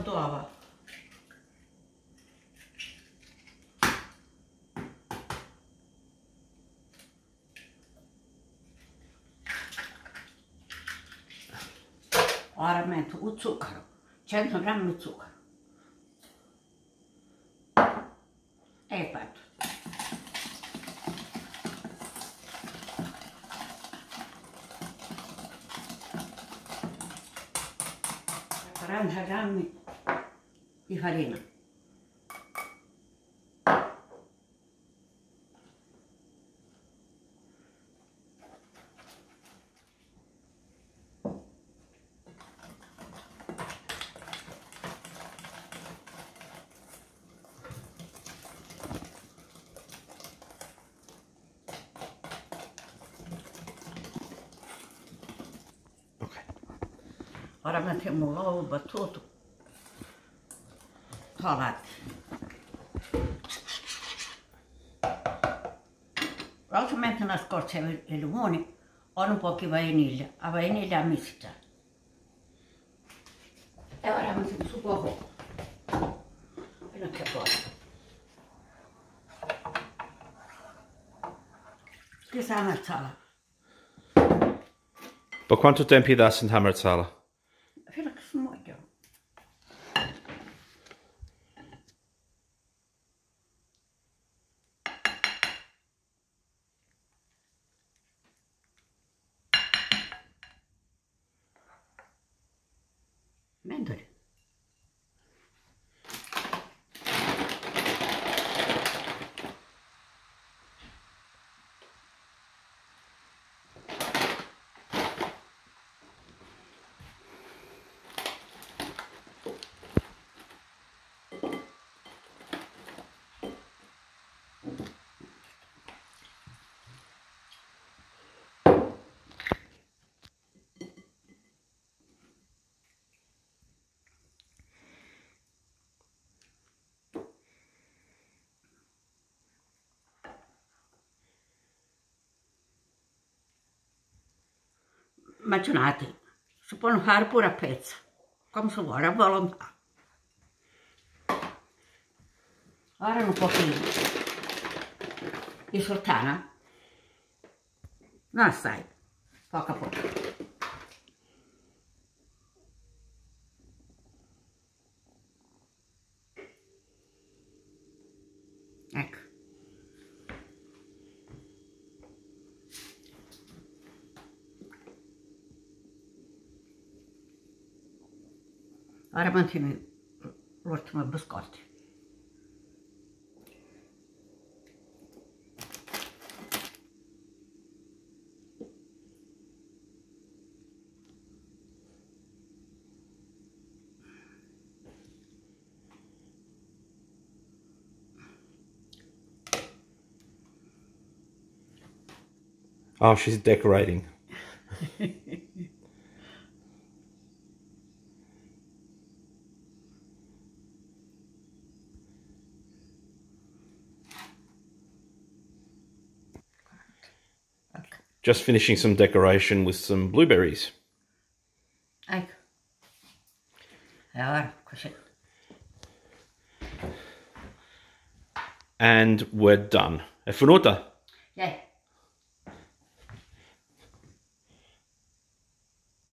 d'uova. Ora metto il zucchero, 100 grammi di zucchero. E è fatto. Quaranta grammi di farina. Ora mettiamo l'uovo battuto con il latte. Ora si mette una scorza di limone o un po' di vaniglia, la vaniglia mista. E ora mettiamo su poco, fino a che poi. Questa è la marzala. Per quanto tempo dà senza marzala? Fino a che si muoiono. Mentoli. Immaginate, si possono fare pure a pezzi, come si vuole, a volontà. Ora un pochino di sultana, non assai, poco a poco. Ecco. Ora mantieni l'ultimo biscotti. Oh, she's decorating. Okay. Just finishing some decoration with some blueberries. Ecco. E ora così. And we're done. È finita.